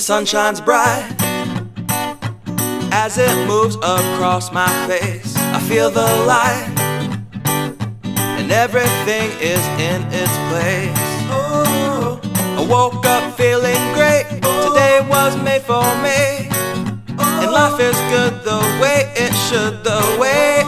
sun shines bright as it moves across my face. I feel the light and everything is in its place. Oh, I woke up feeling great. Today was made for me, and life is good the way it should, the way